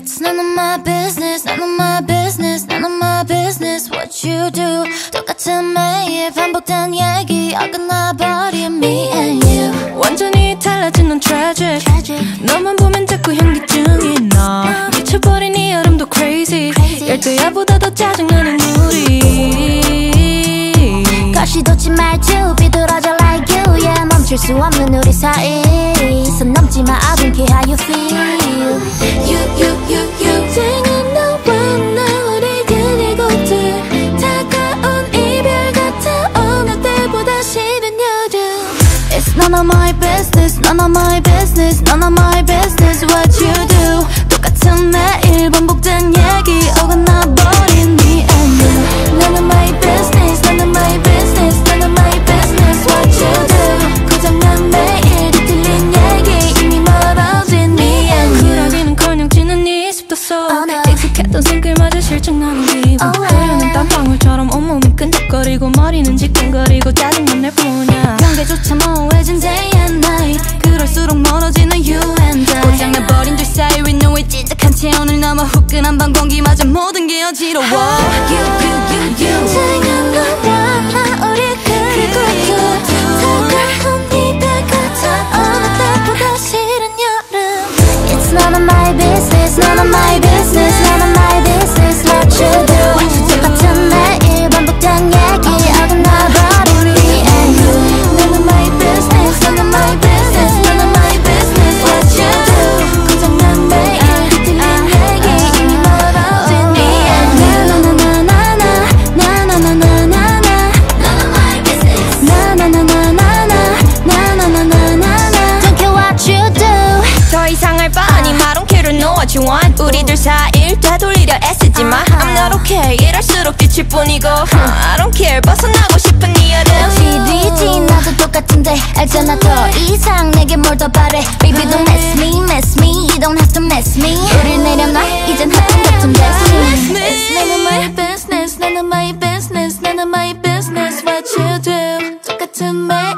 It's none of my business, none of my business, none of my business what you do. 똑같은 매일 반복된 얘기 어긋나버린 me and you. 완전히 달라진 넌 tragic. 너만 보면 자꾸 현기증이 나. 미쳐버린 이 여름도 crazy. 열대야보다 더 짜증나는 우리. 거시도치 말투 비뚤어져 like you. Yeah, 멈출 수 없는 우리 사이. 선 넘지마 I don't care how you feel. You 지금 너와 나 우리 그리고들 다가온 이별 같아 어느 때보다 싫은 여름. It's none of my business, none of my business, none of my business what you do. 똑같은 매일 반복된 얘기 어긋나버린 me and you. None of my business, none of my business, none of my business what you do. 고장난 매일 뒤틀린 얘기 이미 멀어진 me and you. 쿨하기는커녕 지는 네 습도 속 익숙했던 손길마저 실증나는 기분. 흐르는 땀방울처럼 온몸이 끈적거리고 머리는 지끈거리고 짜증만 낼 뿐이야. 경계조차 모호해진 day and night. 그럴수록 멀어지는 you and I. 고장나버린 둘 사이 we know it 찐득한 채 오늘 너무 후끈한 밤 공기마저 모든 게 어지러워. You 지금 너와 나 우리 그리고 다가온 이별 같아 어느 때보다 싫은 여름. It's none of my business, none of my business, none of my business what you do. 똑같은 매일 반복된 얘기 어긋나버린 me and you. None of my business, none of my business, none of my business what you do. 고장난 매일 뒤틀린 얘기 이미 멀어진 me and you. 나나나나나나나나나나나나 None of my business. 나나나나나나나나나나나 Don't care what you do. 더 이상 할 바 아니 I don't care to know what you want. 우리들 사이를 되돌리려 애쓰지 마. I'm not okay 이럴수록 지칠 뿐이고 I don't care 벗어나고 싶은 이 여름. CDT 나도 똑같은데 알잖아 더 이상 내게 뭘 더 바래. Baby don't mess me, mess me. You don't have to mess me. 우릴 내려놔 이젠 하품 같은 destiny. It's none of my business, none of my business, none of my business what you do. 똑같은 말